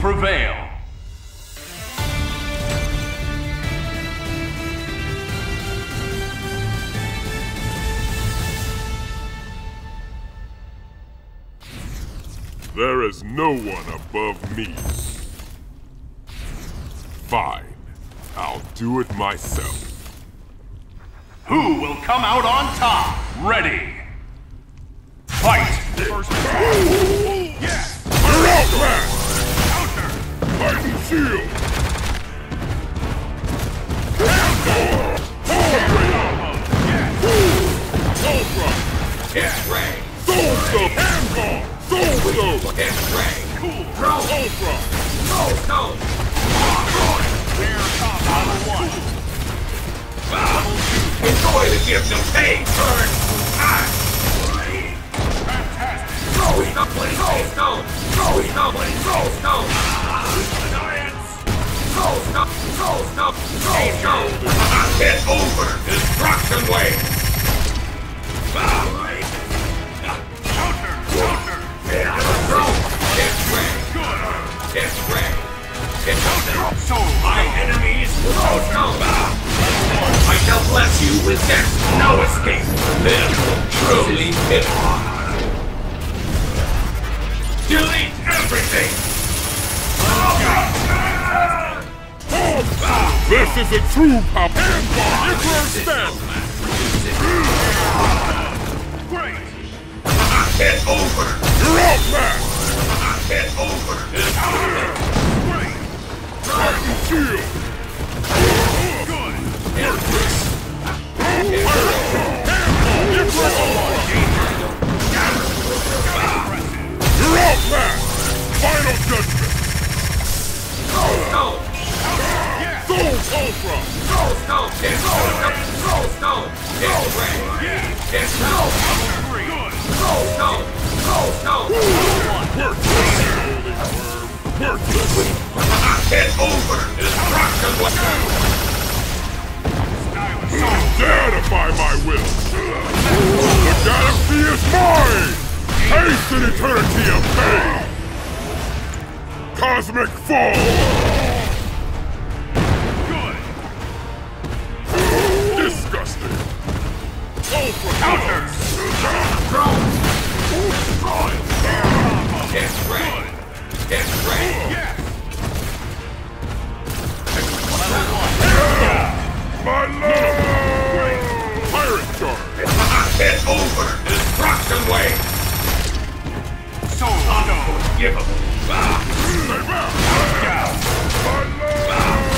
prevail. There is no one above me. Fine. I'll do it myself. Who will come out on top? Ready. Fight! First yes! You're outmatched! Counter! Lightning shield! Ultron! Yes, Ray! Soul Stone! Handball! Soul Stone! Yes, Ray! Cool! Ultron! Soul Stone! Fair combo level 1. Level 2. Enjoy the gift of pain! Turn! Fantastic! Soul Stone! Soul Stone! Soul Stone! Soul Stone! Alliance! Soul Stone! Soul Stone! Soul Stone! It's over! Destruction wave! Counter! Counter! It's Ray! Good! It's Ray! It's counter! Soul! My enemies! Soul Stone! I shall bless you with death! No escape! This will truly hit hard! Delete everything! This is a true pop! Nuclear stand! Great! It's over! You're outmatched! It's over! It's great! Lightning shield! Good! You're outmatched! Final judgment! Soul Stone! Soul Ultron! Soul Stone! It's Soul Stone! It's Ray! It's Soul! Good! Soul Stone! Soul Stone! It's over! Destruction was Dare defy my will! The galaxy is mine! Haste an eternity of pain! Cosmic fall! good! Disgusting! Ultra Counter! Throne! It's Ray! It's Ray! Yes! Level 1! My love! Pirate charge! It's over! Destruction wave! Soul unforgivable! Stay back! My love!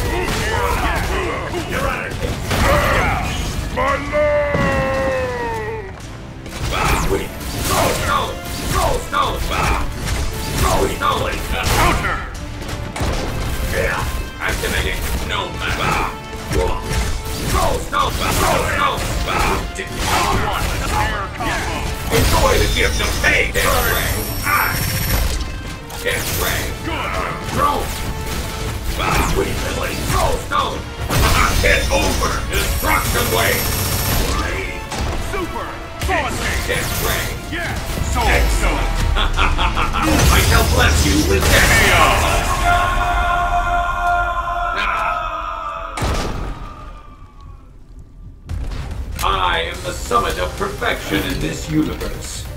My love! Soul Stone! Soul Stone! Soul Stone! Counter! Activating no map! Soul Stone! Soul Stone! Air combo! Enjoy the gift of fate! It's Ray! It's Ray! Good! Throne! Soul Stone! It's over! Destruction wave! Super! It's Ray! Yeah! Soul Stone! I shall bless you with chaos! I am the summit of perfection in this universe.